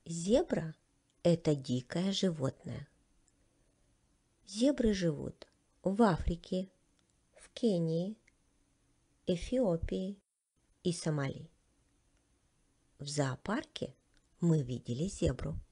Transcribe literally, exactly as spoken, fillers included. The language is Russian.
Зебра – это дикое животное. Зебры живут в Африке, в Кении, Эфиопии и Сомали. В зоопарке мы видели зебру.